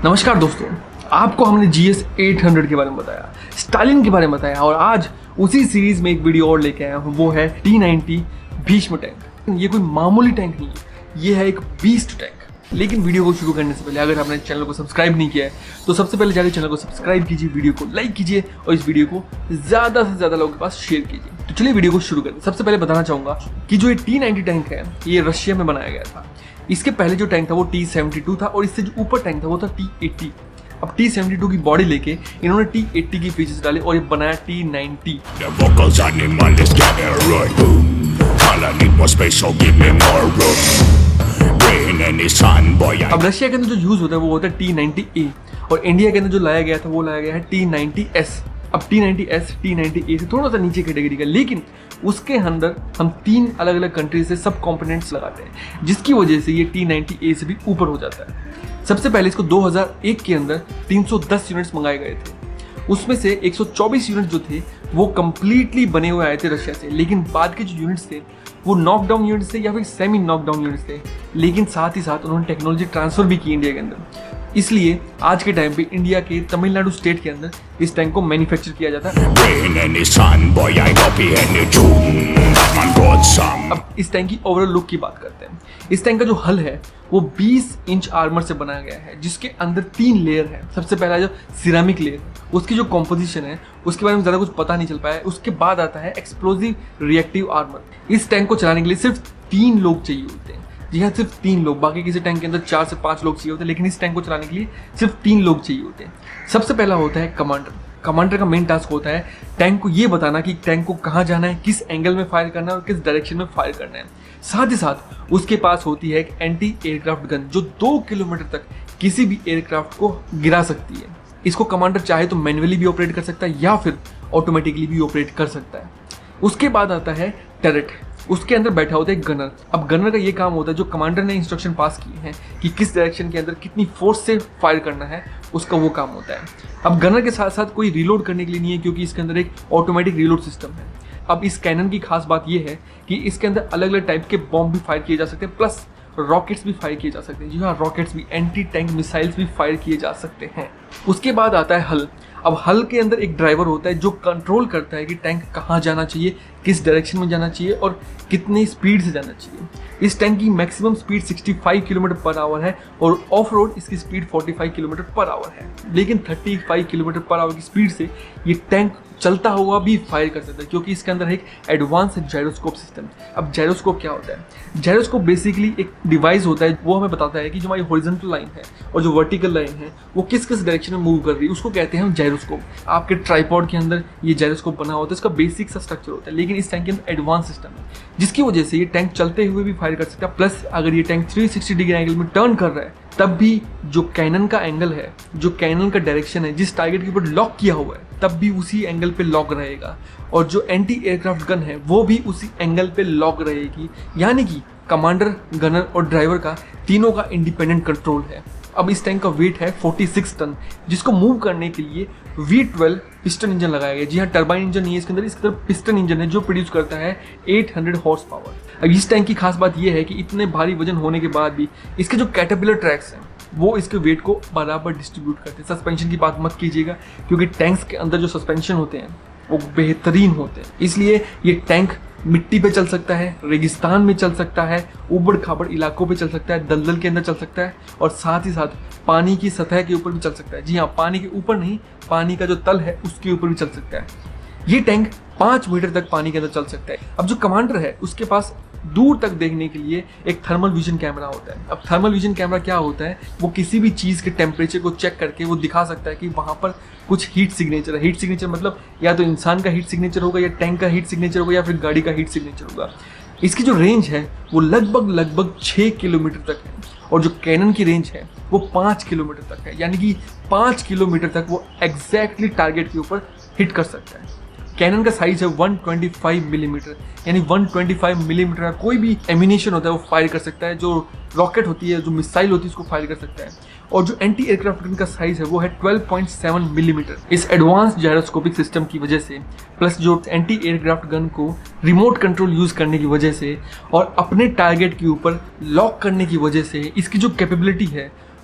नमस्कार दोस्तों, आपको हमने GS 800 के बारे में बताया, स्टालिन के बारे में बताया और आज उसी सीरीज में एक वीडियो और लेके आया हूँ। वो है T90 भीष्म टैंक। ये कोई मामूली टैंक नहीं है, ये है एक बीस्ट टैंक। लेकिन वीडियो को शुरू करने से पहले अगर आपने चैनल को सब्सक्राइब नहीं किया है तो सबसे पहले जाकर चैनल को सब्सक्राइब कीजिए, वीडियो को लाइक कीजिए और इस वीडियो को ज़्यादा से ज़्यादा लोगों के पास शेयर कीजिए। तो चलिए वीडियो को शुरू करें। सबसे पहले बताना चाहूँगा कि जो ये T90 टैंक है ये रशिया में बनाया गया था। इसके पहले जो टैंक था वो T72 था और इससे जो ऊपर टैंक था वो था T80। अब T72 की बॉडी लेके इन्होंने T80 की फीचर्स डाले और ये बनाया T90। अब रशिया के अंदर जो यूज होता है वो होता है T90A और इंडिया के अंदर जो लाया गया था वो लाया गया है T90S। अब T90S T90A से थोड़ा सा नीचे कैटेगरी का, लेकिन उसके अंदर हम 3 अलग अलग कंट्री से सब कंपोनेंट्स लगाते हैं, जिसकी वजह से ये T90A से भी ऊपर हो जाता है। सबसे पहले इसको 2001 के अंदर 310 यूनिट्स मंगाए गए थे। उसमें से 124 यूनिट जो थे वो कंप्लीटली बने हुए आए थे रशिया से, लेकिन बाद के जो यूनिट्स थे वो नॉकडाउन यूनिट्स थे या फिर सेमी नॉकडाउन यूनिट्स थे। लेकिन साथ ही साथ उन्होंने टेक्नोलॉजी ट्रांसफर भी की इंडिया के अंदर। इसलिए आज के टाइम पे इंडिया के तमिलनाडु स्टेट के अंदर इस टैंक को मैन्युफैक्चर किया जाता है। अब इस टैंक की ओवरऑल लुक की बात करते हैं। इस टैंक का जो हल है वो 20 इंच आर्मर से बनाया गया है, जिसके अंदर 3 लेयर है। सबसे पहला जो सिरामिक लेयर, उसकी जो कॉम्पोजिशन है उसके बारे में ज़्यादा कुछ पता नहीं चल पाया है। उसके बाद आता है एक्सप्लोजिव रिएक्टिव आर्मर। इस टैंक को चलाने के लिए सिर्फ 3 लोग चाहिए होते हैं। जी हाँ, सिर्फ 3 लोग। बाकी किसी टैंक के अंदर 4 से 5 लोग चाहिए होते हैं, लेकिन इस टैंक को चलाने के लिए सिर्फ 3 लोग चाहिए होते हैं। सबसे पहला होता है कमांडर। कमांडर का मेन टास्क होता है टैंक को ये बताना कि टैंक को कहाँ जाना है, किस एंगल में फायर करना है और किस डायरेक्शन में फायर करना है। साथ ही साथ उसके पास होती है एक एंटी एयरक्राफ्ट गन जो 2 किलोमीटर तक किसी भी एयरक्राफ्ट को गिरा सकती है। इसको कमांडर चाहे तो मैन्युअली भी ऑपरेट कर सकता है या फिर ऑटोमेटिकली भी ऑपरेट कर सकता है। उसके बाद आता है टर्रेट। उसके अंदर बैठा होता है गनर। अब गनर का ये काम होता है, जो कमांडर ने इंस्ट्रक्शन पास किए हैं कि किस डायरेक्शन के अंदर कितनी फोर्स से फायर करना है, उसका वो काम होता है। अब गनर के साथ साथ कोई रीलोड करने के लिए नहीं है, क्योंकि इसके अंदर एक ऑटोमेटिक रीलोड सिस्टम है। अब इस कैनन की खास बात यह है कि इसके अंदर अलग अलग टाइप के बॉम्ब भी फायर किए जा सकते हैं, प्लस रॉकेट्स भी फायर किए जा सकते हैं। जी हाँ, रॉकेट्स भी, एंटी टैंक मिसाइल्स भी फायर किए जा सकते हैं। उसके बाद आता है हल। अब हल के अंदर एक ड्राइवर होता है जो कंट्रोल करता है कि टैंक कहाँ जाना चाहिए, किस डायरेक्शन में जाना चाहिए और कितनी स्पीड से जाना चाहिए। इस टैंक की maximum speed 65 kilometre per hour है और ऑफ रोड इसकी स्पीड 45 किलोमीटर पर आवर है। लेकिन 35 किलोमीटर पर आवर की स्पीड से ये टैंक चलता हुआ भी फायर कर सकता है, क्योंकि इसके अंदर एक एडवांस जायरोस्कोप सिस्टम। अब जायरोस्कोप क्या होता है? जायरोस्कोप बेसिकली एक डिवाइस होता है, वो हमें बताता है कि जो हमारी हॉरिजॉन्टल लाइन है और जो वर्टिकल लाइन है वो किस किस डायरेक्शन में मूव कर रही है। उसको कहते हैं जायरोस्कोप। आपके ट्राइपॉड के अंदर ये जायरोस्कोप बना होता है, इसका बेसिक सा स्ट्रक्चर होता है, लेकिन इस टैंक के अंदर एडवांस सिस्टम है, जिसकी वजह से ये टैंक चलते हुए भी फायर कर सकता है। प्लस अगर ये टैंक 360 डिग्री एंगल में टर्न कर रहा है तब भी जो कैनन का एंगल है, जो कैनन का डायरेक्शन है, जिस टारगेट के ऊपर लॉक किया हुआ है, तब भी उसी एंगल पे लॉक रहेगा और जो एंटी एयरक्राफ्ट गन है वो भी उसी एंगल पे लॉक रहेगी। यानी कि कमांडर, गनर और ड्राइवर का तीनों का इंडिपेंडेंट कंट्रोल है। अब इस टैंक का वेट है 46 टन, जिसको मूव करने के लिए V12 पिस्टन इंजन लगाया गया। जी हाँ, टर्बाइन इंजन नहीं है इसके अंदर, इसके अंदर पिस्टन इंजन है जो प्रोड्यूस करता है 800 हॉर्स पावर। अब इस टैंक की खास बात यह है कि इतने भारी वजन होने के बाद भी इसके जो कैटरपिलर ट्रैक्स हैं वो इसके वेट को बराबर डिस्ट्रीब्यूट करते हैं। सस्पेंशन की बात मत कीजिएगा, क्योंकि टैंक्स के अंदर जो सस्पेंशन होते हैं वो बेहतरीन होते हैं। इसलिए ये टैंक मिट्टी पे चल सकता है, रेगिस्तान में चल सकता है, उबड़ खाबड़ इलाकों पे चल सकता है, दलदल के अंदर चल सकता है और साथ ही साथ पानी की सतह के ऊपर भी चल सकता है। जी हाँ, पानी के ऊपर नहीं, पानी का जो तल है उसके ऊपर भी चल सकता है। ये टैंक 5 मीटर तक पानी के अंदर चल सकता है। अब जो कमांडर है उसके पास दूर तक देखने के लिए एक थर्मल विजन कैमरा होता है। अब थर्मल विजन कैमरा क्या होता है? वो किसी भी चीज़ के टेम्परेचर को चेक करके वो दिखा सकता है कि वहाँ पर कुछ हीट सिग्नेचर है। हीट सिग्नेचर मतलब या तो इंसान का हीट सिग्नेचर होगा, या टैंक का हीट सिग्नेचर होगा, या फिर गाड़ी का हीट सिग्नेचर होगा। इसकी जो रेंज है वो लगभग 6 किलोमीटर तक है और जो कैनन की रेंज है वो 5 किलोमीटर तक है। यानी कि 5 किलोमीटर तक वो एग्जैक्टली टारगेट के ऊपर हिट कर सकता है। कैनन का साइज है 125 मिलीमीटर, यानी 125 मिलीमीटर का कोई भी एम्यूनेशन होता है वो फायर कर सकता है। जो रॉकेट होती है, जो मिसाइल होती है, उसको फायर कर सकता है। और जो एंटी एयरक्राफ्ट गन का साइज है वो है 12.7 मिलीमीटर। इस एडवांस जायरोस्कोपिक सिस्टम की वजह से, प्लस जो एंटी एयरक्राफ्ट गन को रिमोट कंट्रोल यूज करने की वजह से और अपने टारगेट के ऊपर लॉक करने की वजह से इसकी जो कैपेबिलिटी है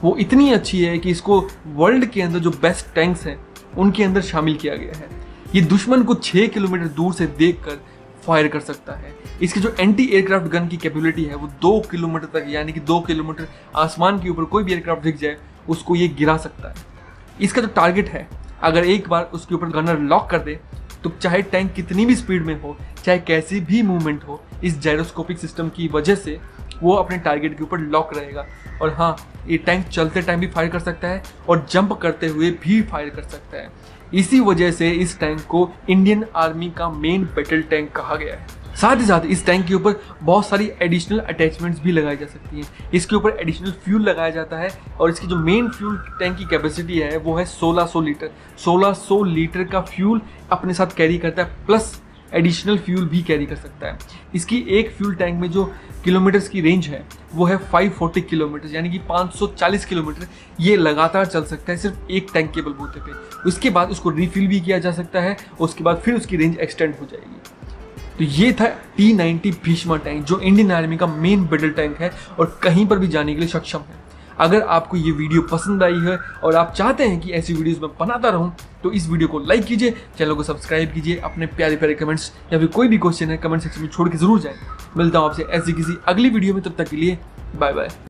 वो इतनी अच्छी है कि इसको वर्ल्ड के अंदर जो बेस्ट टैंक्स हैं उनके अंदर शामिल किया गया है। ये दुश्मन को 6 किलोमीटर दूर से देखकर फायर कर सकता है। इसकी जो एंटी एयरक्राफ्ट गन की कैपेबिलिटी है वो 2 किलोमीटर तक, यानी कि 2 किलोमीटर आसमान के ऊपर कोई भी एयरक्राफ्ट दिख जाए उसको ये गिरा सकता है। इसका जो टारगेट है, अगर एक बार उसके ऊपर गनर लॉक कर दे तो चाहे टैंक कितनी भी स्पीड में हो, चाहे कैसी भी मूवमेंट हो, इस जायरोस्कोपिक सिस्टम की वजह से वो अपने टारगेट के ऊपर लॉक रहेगा। और हाँ, ये टैंक चलते टाइम भी फायर कर सकता है और जंप करते हुए भी फायर कर सकता है। इसी वजह से इस टैंक को इंडियन आर्मी का मेन बैटल टैंक कहा गया है। साथ ही साथ इस टैंक के ऊपर बहुत सारी एडिशनल अटैचमेंट्स भी लगाई जा सकती हैं। इसके ऊपर एडिशनल फ्यूल लगाया जाता है और इसकी जो मेन फ्यूल टैंक की कैपेसिटी है वो है 1600 लीटर। 1600 लीटर का फ्यूल अपने साथ कैरी करता है, प्लस एडिशनल फ्यूल भी कैरी कर सकता है। इसकी एक फ्यूल टैंक में जो किलोमीटर्स की रेंज है वो है 540 किलोमीटर, यानी कि 540 किलोमीटर ये लगातार चल सकता है सिर्फ एक टैंक के बलबूते पे। उसके बाद उसको रिफिल भी किया जा सकता है, उसके बाद फिर उसकी रेंज एक्सटेंड हो जाएगी। तो ये था T-90 भीष्मा टैंक, जो इंडियन आर्मी का मेन बैटल टैंक है और कहीं पर भी जाने के लिए सक्षम है। अगर आपको ये वीडियो पसंद आई है और आप चाहते हैं कि ऐसी वीडियोस मैं बनाता रहूं, तो इस वीडियो को लाइक कीजिए, चैनल को सब्सक्राइब कीजिए, अपने प्यारे प्यारे कमेंट्स या फिर कोई भी क्वेश्चन है कमेंट सेक्शन में छोड़ के जरूर जाए। मिलता हूं आपसे ऐसी किसी अगली वीडियो में, तब तक के लिए बाय बाय।